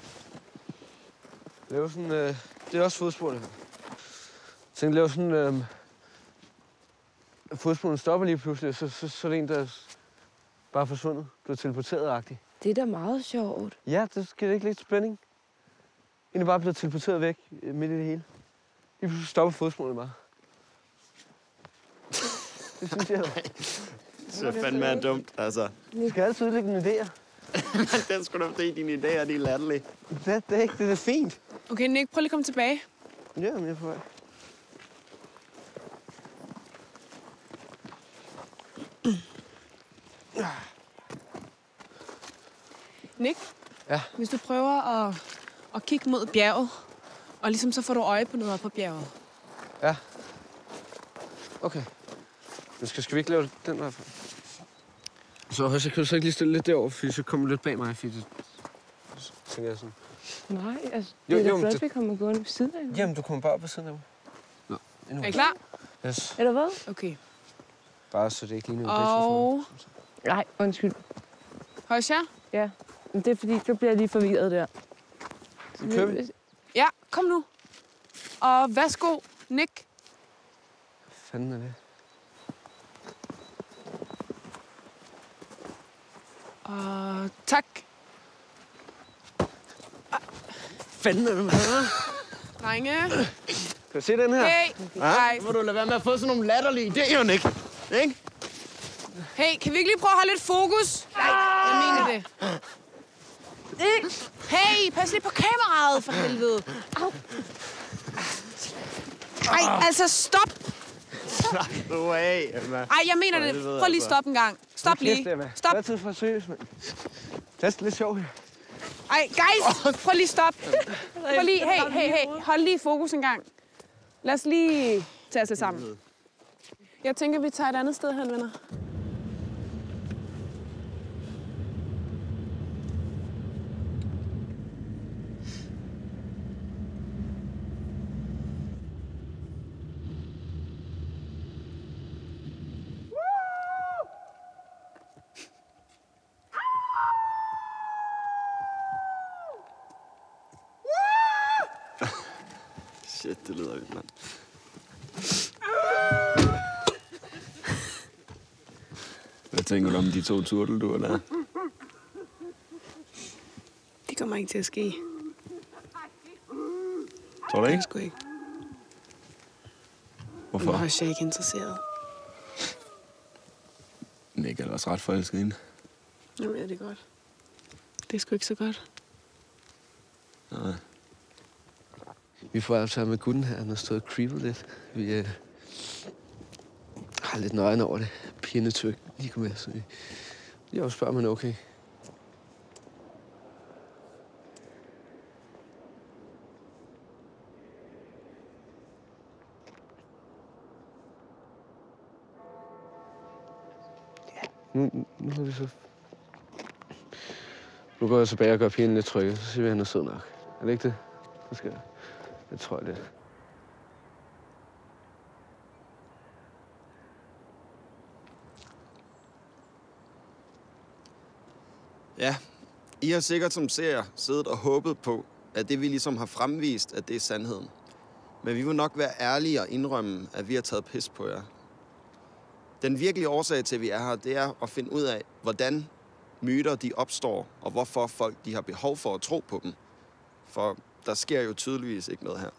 A: lave sådan... det er også fodsporene her. Jeg tænkte at lave sådan... fodsporene stopper lige pludselig, så er det en, der bare er forsvundet. Blevet teleporteret-agtigt.
E: Det er da meget sjovt.
A: Ja, det skal ikke lidt spænding. En er bare blevet teleporteret væk midt i det hele. Lige pludselig stopper fodsporene bare. Det synes jeg.
C: Så fandme er dumt, altså.
A: Du skal altid udlægge dine idéer.
C: Den skulle da fordi dine idéer, de er latterlige.
A: Det er ikke. Det er fint.
D: Okay, Nick, prøv lige at komme tilbage.
A: Ja, men jeg er på vej.
D: Nick?
A: Ja?
D: Hvis du prøver at kigge mod bjerget, og ligesom så får du øje på noget op på bjerget.
A: Ja. Okay. Men skal vi ikke lave den vej? Så kan du så ikke lige stille lidt derovre, fordi så kommer du lidt bag mig, fordi det... Så tænker jeg sådan...
E: Nej, altså, det er da flot, vi kommer gående ved siden af.
A: Jamen, du kommer bare på siden af mig. Nå, endnu.
D: Er I klar?
A: Yes.
E: Eller hvad?
D: Okay.
A: Bare så det ikke ligner
D: Og...
E: Nej, undskyld.
D: Højs jer?
E: Ja, men det er fordi, så bliver jeg lige forvirret der.
A: Nu kører vi.
D: Ja, kom nu. Og værsgo, Nick.
A: Hvad fanden er det?
D: Og tak.
A: Fanden er det, hvad?
D: Drenge.
A: Kan du se den her?
D: Hey. Hej.
C: Må du lade være med at få sådan nogle latterlige idéer, Nick? Ikke?
D: Hey, kan vi ikke lige prøve at holde lidt fokus? Nej, jeg mener det. Hey, pas lige på kameraet, for helvede. Au. Ej, altså stop.
C: Slap nu af, Emma.
D: Ej, jeg mener det. Prøv lige at stoppe en gang. Stop lige. Stop.
A: Det er tid for at seriøst, mand. Det er lidt sjovt her.
D: Ej, guys, prøv lige at stoppe. Prøv lige, hey. Hold lige fokus en gang. Lad os lige tage os lidt sammen. Jeg tænker, vi tager et andet sted hen, venner.
C: Shit, det lyder vildt, mand. Hvad tænker du om de 2 turtelduer der?
D: Det kommer ikke til at ske.
C: Tror du ikke?
D: Det sgu ikke.
C: Hvorfor?
D: Jeg er ikke interesseret.
C: Nick er også ret forelsket hende.
D: Jamen, ja, det er godt. Det er sgu ikke så godt.
C: Nej.
A: Vi får altså med gutten her, han har stået og creepet lidt. Vi har lidt nøjen over det. Pigerne tør ikke lige komme med, så jeg også spørger, om han er okay. Nu har vi så... Nu går jeg tilbage og gør pigen lidt trygge, så siger vi, at han er sød nok. Er det ikke det? Så skal jeg. Det tror jeg lidt.
C: Ja, I har sikkert som seere siddet og håbet på, at det vi ligesom har fremvist, at det er sandheden. Men vi vil nok være ærlige og indrømme, at vi har taget pis på jer. Den virkelige årsag til, at vi er her, det er at finde ud af, hvordan myter de opstår, og hvorfor folk de har behov for at tro på dem. For der sker jo tydeligvis ikke noget her.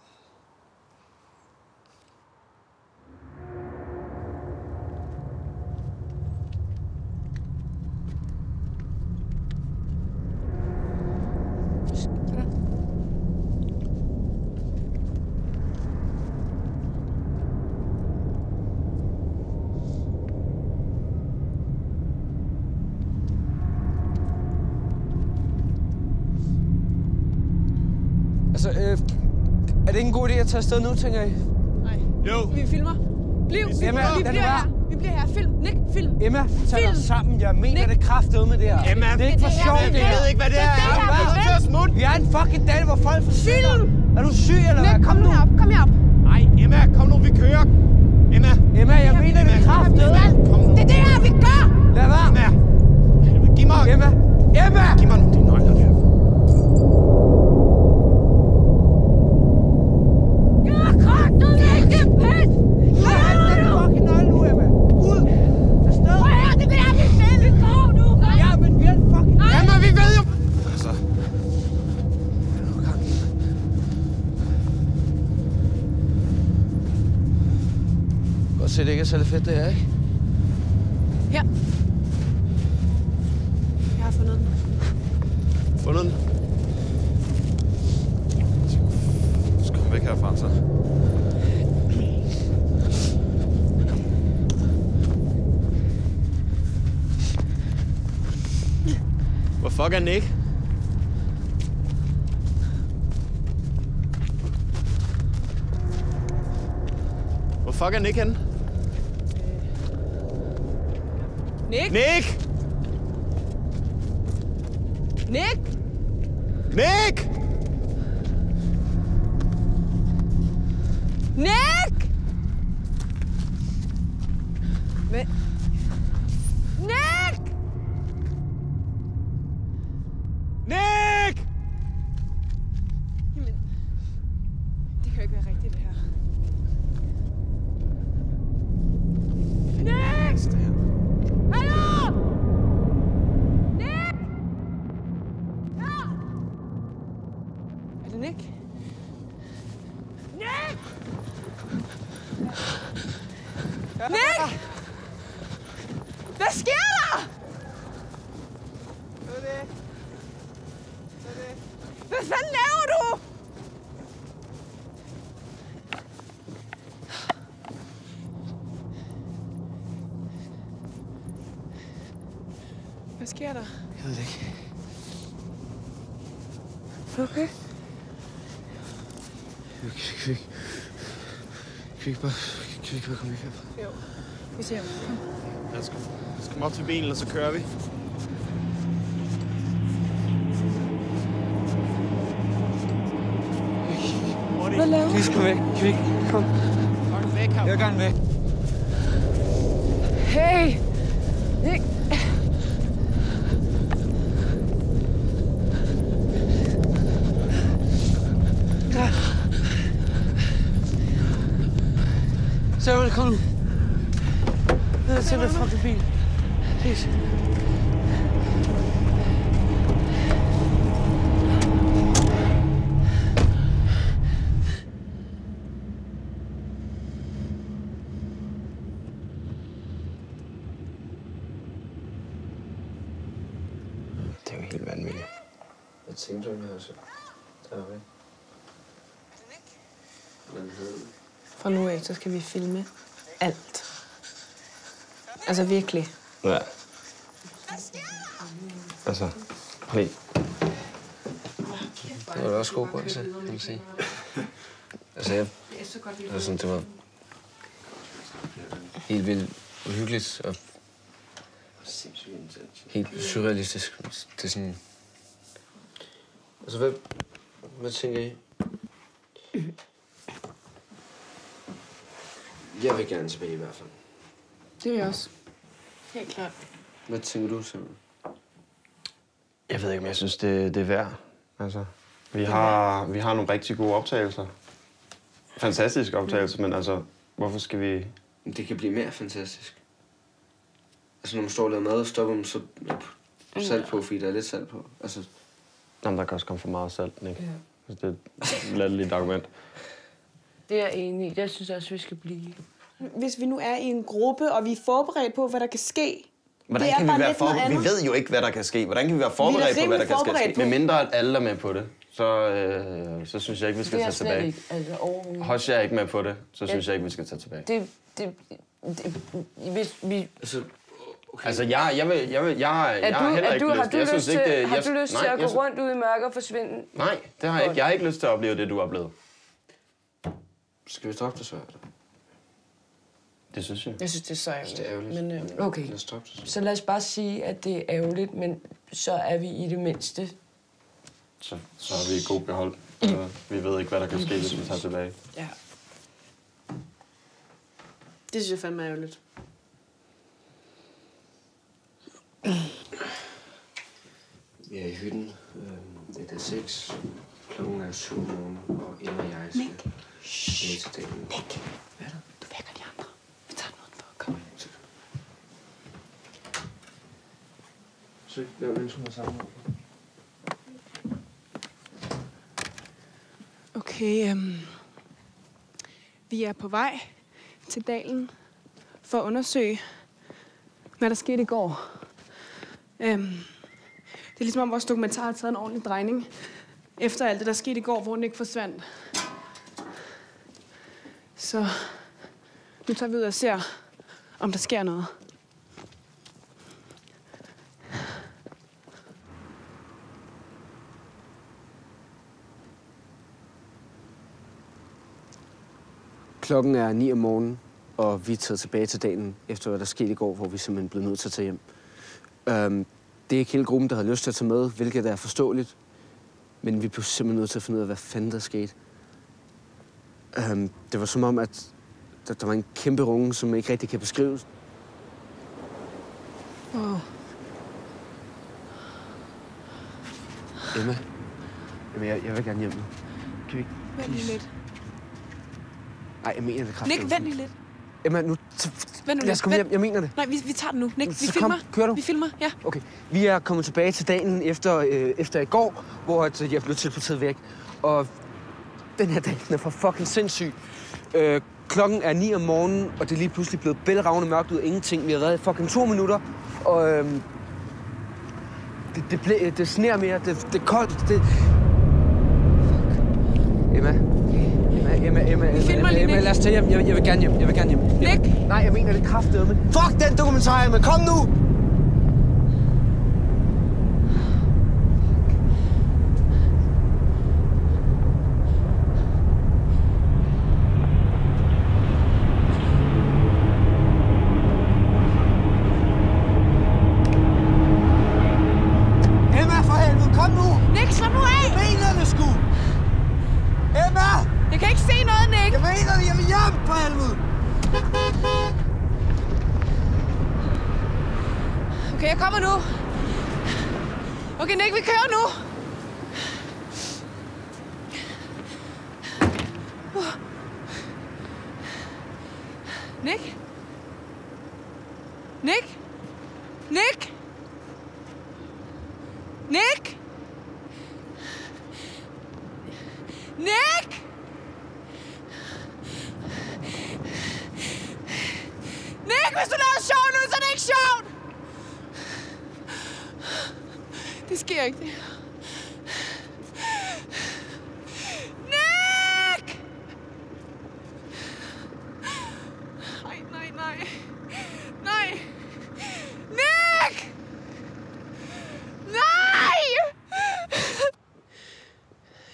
A: Altså, er det ikke en god idé at tage afsted nu, tænker I?
D: Nej.
C: Jo.
D: Vi filmer.
A: Emma,
D: vi bliver her. Vi bliver her. Film. Nick, film.
A: Emma, tag dig
D: Film.
A: sammen. Jeg mener
D: Nick.
A: det kraftedeme med det her.
C: Emma,
A: det er ikke for sjovt, det her.
C: Jeg ved ikke, hvad det er.
D: Det her,
C: Vi er nødt til at smutte.
A: Vi er en fucking dag, hvor folk forsvinder. Er du syg, eller hvad?
D: Nick, kom nu herop. Kom herop.
C: Nej, Emma, kom nu, vi kører. Emma.
A: Emma, jeg mener det kraftedeme.
C: Kom nu.
D: Det er det her, vi gør.
A: Lad være.
C: Emma. Giv mig.
A: Emma. Emma!
C: Giv mig nu dine nøgler der. Emma, vi ved jo... Altså...
A: Godt se, det ikke er særlig fedt, det her, ikke?
D: Her. Jeg har fundet den.
C: Fundet den? Så kom væk herfra, så. Hvor fuck er Nick? Hvor fuck er Nick henne?
D: Nick?
C: Nick!
D: Nick?
C: Nick!
D: Nick! Hvad? Nick!
C: Nick!
D: Jamen, det kan jo ikke være rigtigt, det her. Nick! Hallo! Nick! Ja! Er det Nick? Nick! Nick! Hvad sker der? Hvad fanden laver du? Hvad sker der?
A: Jeg ved det ikke.
D: Okay.
A: Kan vi ikke bare komme væk herfra?
D: Jo. Vi ser.
C: Lad os komme op til bilen, og så kører vi.
D: Hvad laver du?
A: Vi skal væk. Kan vi ikke? Kom.
C: Fuck væk herfra.
A: Jeg vil gerne væk.
D: Hey! Nick!
A: Så kom nu. Ned til den fucking bil. Please.
C: Det er jo helt vanvittigt.
A: Jeg tænkte, at jeg så. Der er væk.
D: Er det Nick?
B: Fra nu af, så skal vi filme alt. Altså virkelig.
C: Ja. Altså, hey.
A: Det var da også god grund til, kan man sige. Altså, det var helt vildt uhyggeligt og helt surrealistisk. Det er sådan... Altså, hvad tænker I? Jeg vil gerne tilbage i hvert fald.
D: Det vil jeg også. Helt klart.
A: Hvad tænker du, Simon?
C: Jeg ved ikke, om jeg synes, det er værd. Altså, vi har nogle rigtig gode optagelser. Fantastiske optagelser, men altså, hvorfor skal vi...
A: Det kan blive mere fantastisk. Altså, når man står og laver mad og stopper dem, så salt på, fordi der er lidt salt på. Altså...
C: Jamen, der kan også komme for meget salt, ikke? Ja. Det er et latterligt argument.
E: Det er jeg enig i. Jeg synes også, vi skal blive.
D: Hvis vi nu er i en gruppe, og vi er forberedt på, hvad der kan ske.
C: Hvordan kan vi være forberedt? Vi ved jo ikke, hvad der kan ske. Hvordan kan vi være forberedt på, hvad der kan ske? Med mindre at alle er med på det, så synes jeg ikke, vi skal tage tilbage.
E: Ikke. Altså,
C: Hos jeg ikke med på det, så synes jeg ikke, vi skal tage tilbage.
E: Hvis vi...
C: Altså, jeg har heller ikke lyst.
E: Har du lyst til at gå rundt ud i mørke og forsvinde?
C: Nej, det har jeg ikke. Jeg har ikke lyst til at opleve det, du har oplevet.
A: Skal vi stoppe det så, eller?
C: Det synes jeg.
B: Jeg synes, det er så ærgerligt.
A: Det er ærgerligt.
E: Men, okay, så lad os bare sige, at det er ærgerligt, men så er vi i det mindste.
C: Så har vi et godt behold. Vi ved ikke, hvad der kan ske, hvis vi tager tilbage.
B: Ja. Det synes jeg fandme er ærgerligt.
A: Vi er i hytten. Det er 6. Klokken er 7 om morgenen, og Emma og jeg skal ned til dagen.
D: Nick! Hvad er det? Du vækker de andre. Vi tager den udenfor. Kom.
A: Så lav den, som er sammen.
D: Okay, vi er på vej til dalen for at undersøge, hvad der skete i går. Det er ligesom om vores dokumentar har taget en ordentlig drejning efter alt det, der skete i går, hvor den ikke forsvandt. Så nu tager vi ud og ser, om der sker noget.
A: Klokken er 9 om morgenen, og vi er taget tilbage til dagen, efter hvad der skete i går, hvor vi simpelthen blev nødt til at tage hjem. Det er ikke hele gruppen, der har lyst til at tage med, hvilket er forståeligt. Men vi blev simpelthen nødt til at finde ud af, hvad fanden der skete. Det var som om, at der var en kæmpe runge, som ikke rigtig kan beskrives.
D: Wow.
A: Emma, jeg vil gerne hjem nu. Kan vi ikke...
D: Vent lige lidt.
A: Nej, jeg mener det kraftigt.
D: Nick, vent lige lidt.
A: Emma, nu... Lad os komme hjem, jeg mener det.
D: Nej, vi tager den nu. Nick, vi
A: så
D: filmer.
A: Kører du?
D: Vi filmer, ja.
A: Okay. Vi er kommet tilbage til dagen efter i går, hvor jeg blev teleporteret væk. Og den her dag, den er for fucking sindssyg. Klokken er 9 om morgenen, og det er lige pludselig blevet bælragende mørkt ud af ingenting. Vi har været i fucking 2 minutter, og det sner mere, det er koldt, det... Emma, lad os tage hjem. Jeg vil gerne hjem.
D: Nick!
A: Nej, jeg mener det kraftedeme. Fuck den dokumentar, Emma. Kom nu! Emma, for helvede, kom nu!
D: Nick, slap nu af!
A: Benene sgu! Emma!
D: Jeg kan ikke se noget, Nick!
A: Jeg mener det, jeg vil hjem, for helvede!
D: Okay, jeg kommer nu. Okay, Nick, vi kører nu. Nick? Nick? Nick? Nick? Nick? Nick, hvis du laver sjov nu, så er det ikke sjovt! Det sker ikke, det her. Nick!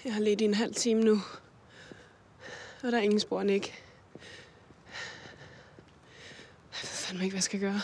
D: Jeg har ledt i en halv time nu. Og der er ingen spor, Nick. Jeg ved fandme ikke, hvad jeg skal gøre.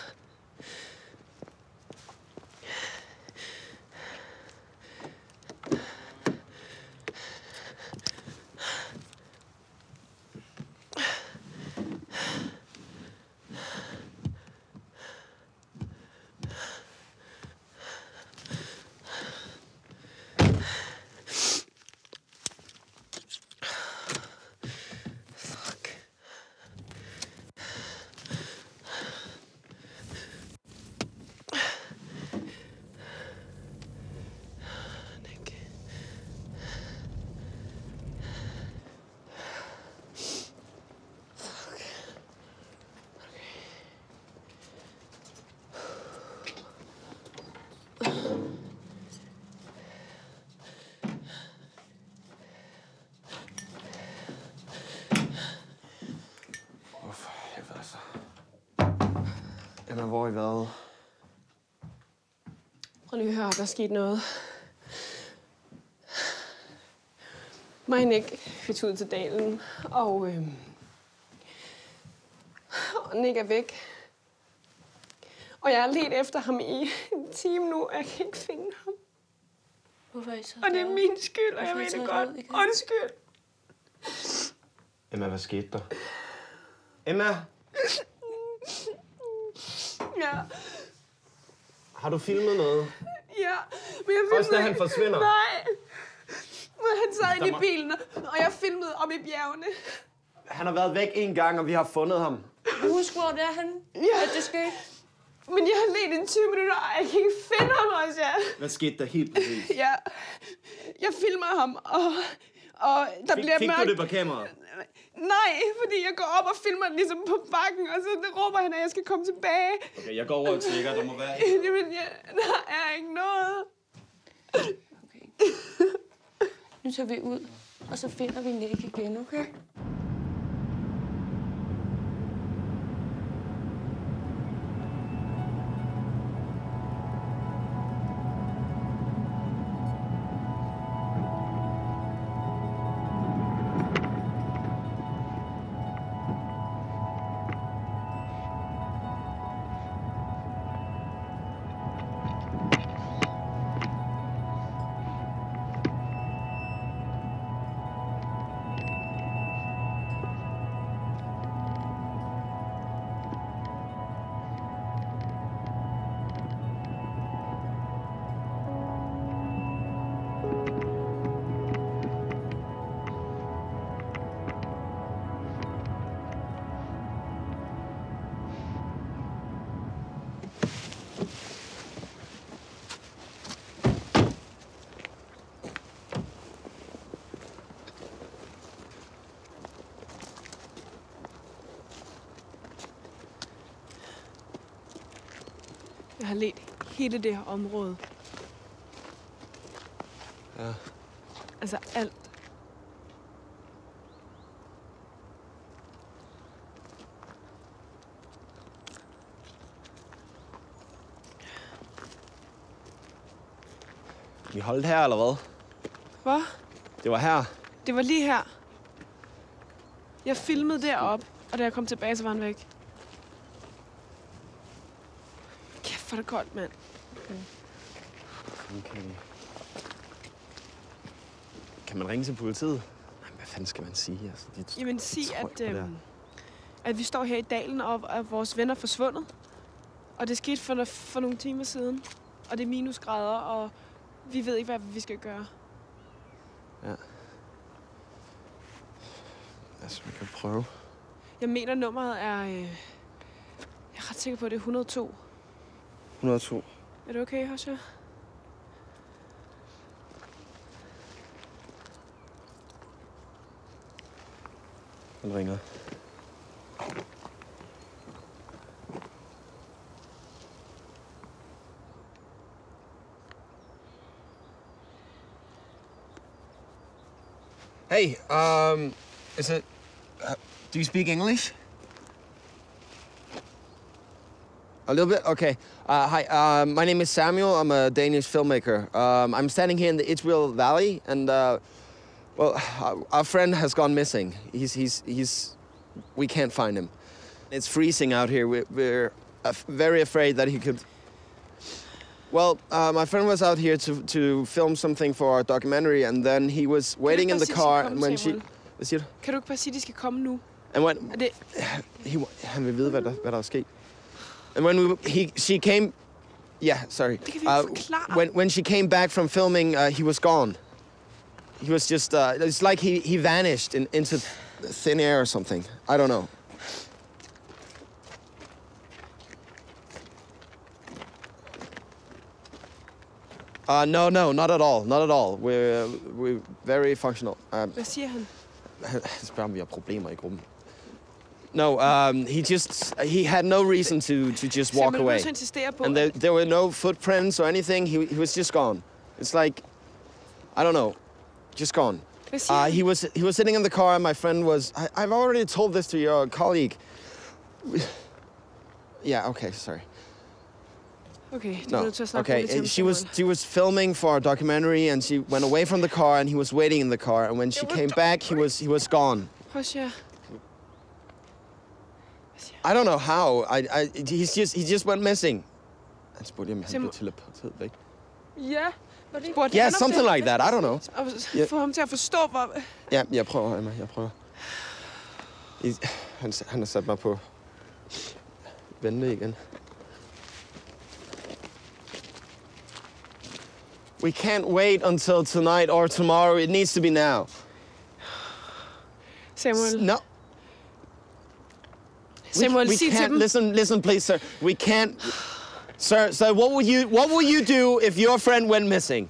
C: Emma, hvor har I været?
D: Prøv lige at høre, der er sket noget. Mig og Nick, vi tog ud til dalen, og Nick er væk. Og jeg har ledt efter ham i en time nu, og jeg kan ikke finde ham.
E: Hvorfor er I så
D: Og det er min skyld, og jeg ved det godt. Undskyld.
C: Emma, hvad skete der? Emma!
D: Ja.
C: Har du filmet noget?
D: Ja, men jeg filmede...
C: Også da han forsvinder?
D: Nej. Men han sad inde i bilen, og jeg filmede op i bjergene.
C: Han har været væk en gang, og vi har fundet ham.
E: Husk, hvor det er han, at det skete.
D: Men jeg har ledt i 20 minutter, og jeg kan ikke finde ham også, ja.
C: Hvad skete der helt præcis?
D: Ja, jeg filmer ham, og der bliver mørkt.
C: Fik du det på kameraet?
D: Nej, fordi jeg går op og filmer den ligesom på bakken, og så råber han, at jeg skal komme tilbage.
C: Okay, jeg går over og tjekker, der må være.
D: Jamen, der er ikke noget.
E: Okay. Nu tager vi ud, og så finder vi Nick igen, okay?
D: Jeg har ledt hele det her område.
C: Ja.
D: Altså alt.
C: Vi holdt her, eller hvad?
D: Hvad?
C: Det var her.
D: Det var lige her. Jeg filmede derop, og da jeg kom tilbage, så var han væk. Kæft, hvor er det koldt, mand.
C: Okay. Kan man ringe til politiet? Nej, hvad fanden skal man sige? Altså,
D: Jamen sig, at vi står her i dalen, og at vores venner er forsvundet. Og det skete for nogle timer siden. Og det er minusgrader, og vi ved ikke, hvad vi skal gøre.
C: Ja. Altså, man kan prøve.
D: Jeg mener, nummeret er... jeg er ret sikker på, at det er 102.
C: 102.
D: Er det okay, Hosha?
C: Den ringer. Hey, is it... do you speak English? A little bit? Okay. Hi, my name is Samuel. I'm a Danish filmmaker. I'm standing here in the Israel Valley, and Well, our friend has gone missing. We can't find him. It's freezing out here. We're very afraid that he could... Well, my friend was out here to film something for our documentary, and then he was waiting in the car, and when she... Hvad siger du?
D: Kan du ikke bare sige, at de skal komme nu?
C: And when... Han vil vide, hvad der er sket. And when she came... Yeah, sorry.
D: Det kan vi ikke forklare.
C: When she came back from filming, he was gone. He was just... it's like he vanished into thin air or something. I don't know. No, not at all. Not at all. We're very functional.
D: Hvad siger han?
C: Han spørger, om vi har problemer i gruppen. No, he had no reason to just walk away. And there were no footprints or anything. He was just gone. It's like, I don't know, just gone. He was sitting in the car, and my friend was... I've already told this to your colleague. Yeah, okay, sorry.
D: Okay,
C: she was filming for a documentary, and she went away from the car, and he was waiting in the car. And when she came back, he was gone. I don't know how. He just went missing. Han spurgte, om han blev teleporteret væk.
D: Ja.
C: Yeah, something like that. I don't know.
D: Få ham til at forstå, hvor...
C: Ja, jeg prøver, Emma. Jeg prøver. Han har sat mig på vente igen. We can't wait until tonight or tomorrow. It needs to be now.
D: Samuel.
C: No.
D: Samuel,
C: we can't. Listen, please, sir. We can't. Sir, what would you do if your friend went missing?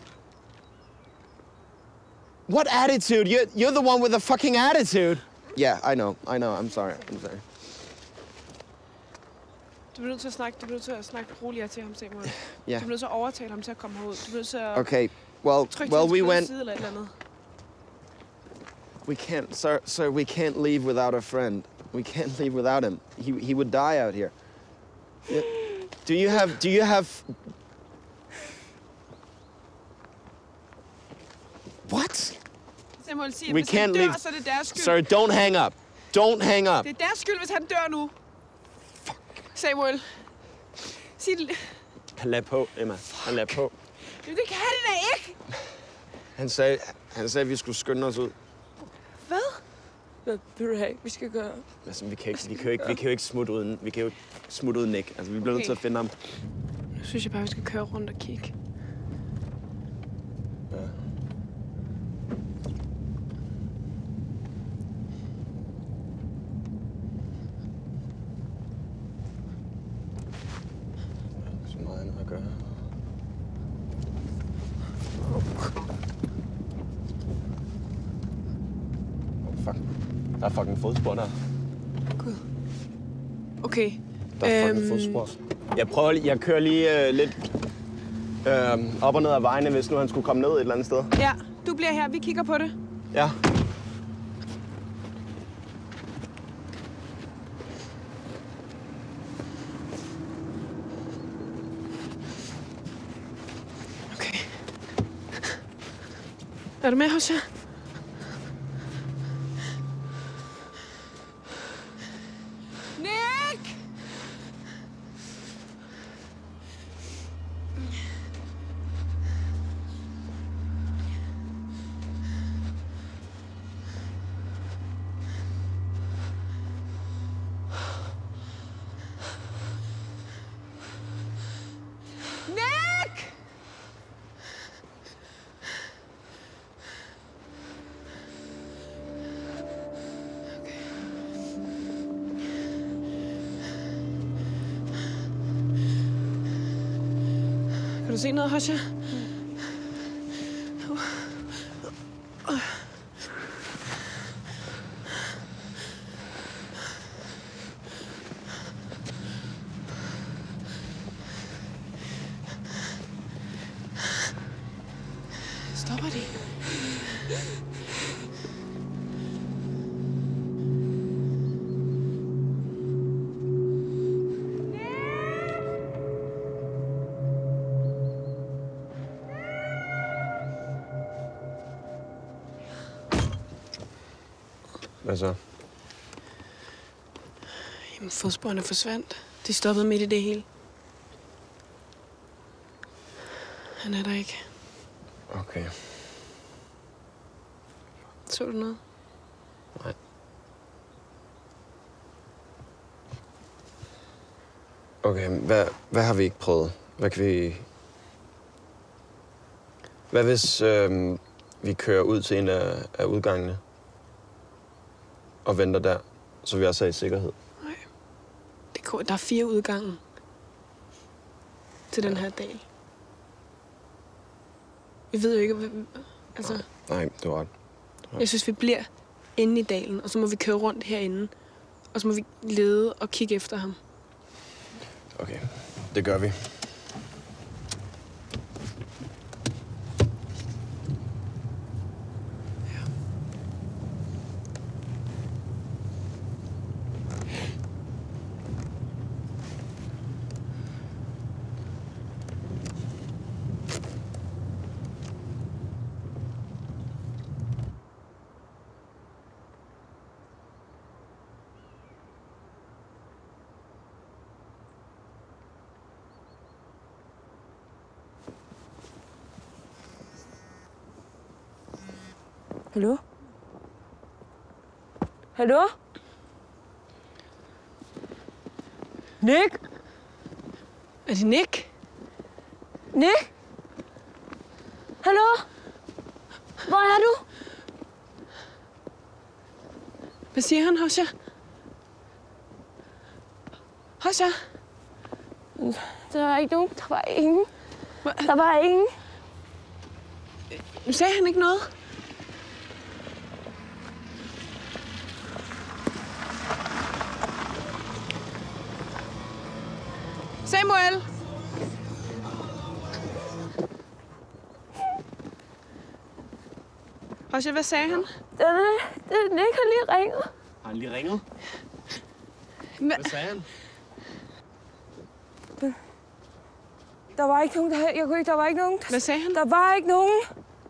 C: What attitude? You're the one with the fucking attitude. Yeah, I know. I'm sorry.
D: Du bliver nødt til at snakke roligere til ham, Samuel.
C: Yeah.
D: Du bliver nødt til at overtale ham til at komme herud. Du bliver nødt til at...
C: Okay, well, we went...
D: Eller et eller andet.
C: We can't, sir, we can't leave without a friend. We can't leave without him. He would die out here. Yeah. Do you have... What?
D: Samuel, sig,
C: We
D: hvis han
C: can't
D: dør,
C: leave.
D: så er det deres skyld.
C: Sir, don't hang up. Don't hang up.
D: Det er deres skyld, hvis han dør nu.
C: Fuck.
D: Samuel. Sig det.
C: Han lagde på, Emma. Han lagde på.
D: Det kan han da ikke.
C: Han sagde, at vi skulle skynde os ud.
D: Hvad?
E: Hvad vil du have, vi skal gøre?
C: Altså, vi kan jo ikke smutte uden. Vi kan jo ikke smutte uden Nick. Altså, vi bliver nødt til at finde ham.
D: Nu synes jeg bare, vi skal køre rundt og kigge.
C: Ja. Så meget andet at gøre. Fuck. Der er fucking fodspor der.
D: Gud. Okay.
C: Der er fucking fodspor. Jeg kører lige lidt op og ned ad vejene, hvis nu han skulle komme ned et eller andet sted.
D: Ja, du bliver her. Vi kigger på det.
C: Ja.
D: Okay. Er du med, Hosja? Nick! Nick! Kan du se noget, Hosja? Stopper de?
C: Hvad så?
D: Jamen, fodsporene forsvandt. De stoppede midt i det hele. Han er der ikke.
C: Okay.
D: Så du noget?
C: Nej. Okay, hvad har vi ikke prøvet? Hvad kan vi... Hvad hvis vi kører ud til en af udgangene og venter der, så vi også er i sikkerhed?
D: Nej. Der er 4 udgange til den her dal. Vi ved jo ikke, altså...
C: Nej, du har ret.
D: Jeg synes, vi bliver inde i dalen, og så må vi køre rundt herinde. Og så må vi lede og kigge efter ham.
C: Okay, det gør vi.
E: Hallo? Hallo? Nick?
D: Er det Nick?
E: Nick? Hallo? Hvor er du?
D: Hvad siger han, Hosja? Hosja?
E: Der var ikke nogen. Der var ingen. Der var ingen.
D: Sagde han ikke noget? Samuel! Hosja, hvad sagde han?
E: Nick har lige ringet.
G: Har han lige ringet? Hvad sagde han?
E: Der var ikke nogen, der var ikke nogen.
D: Hvad sagde han?
E: Der var ikke nogen.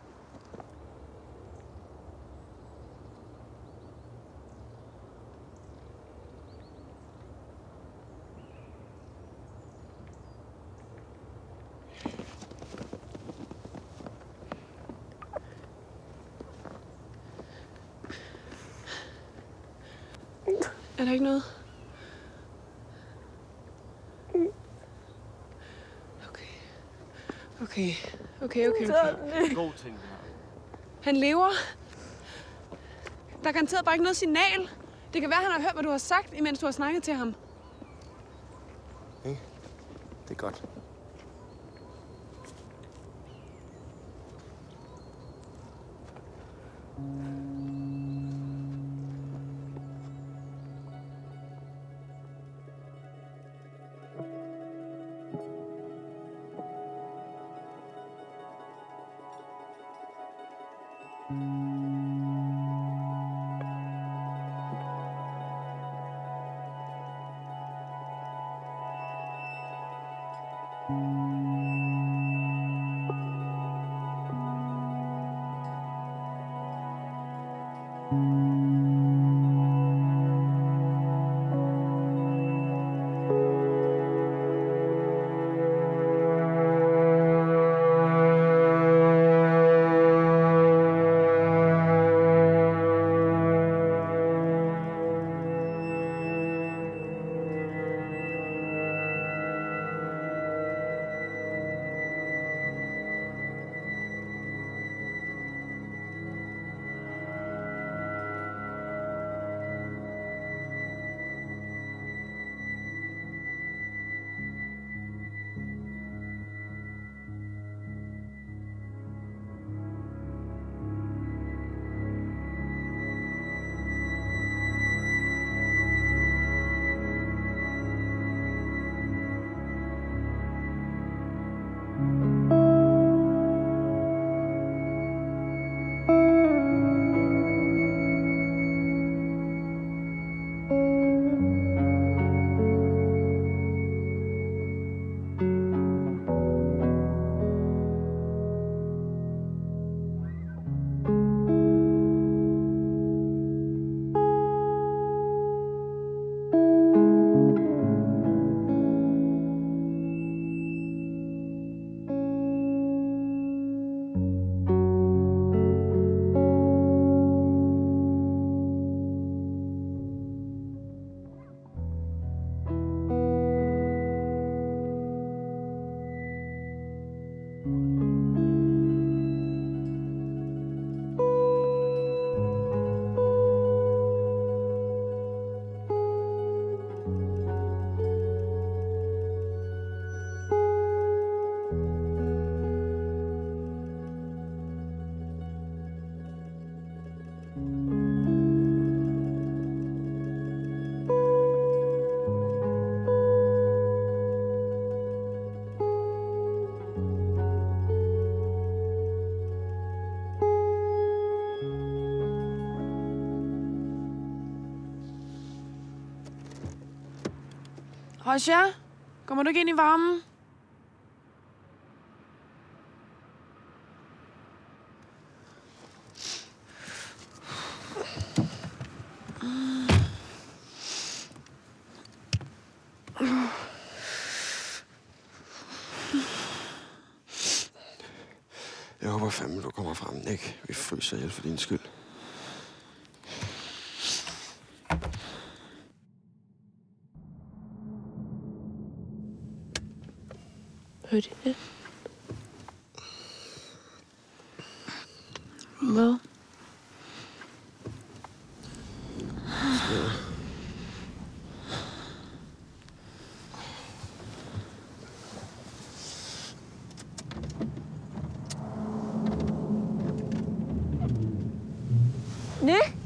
D: Er der ikke noget? Okay.
G: God ting, det her.
D: Han lever. Der er garanteret bare ikke noget signal. Det kan være, han har hørt, hvad du har sagt, imens du har snakket til ham.
C: Det er godt.
D: Hosja, kommer du ikke ind i varmen?
C: Jeg håber fandme, du kommer frem, Nick. Vi fryser ihjel for din skyld.
B: Hørte I det? Hvad?
E: Nick?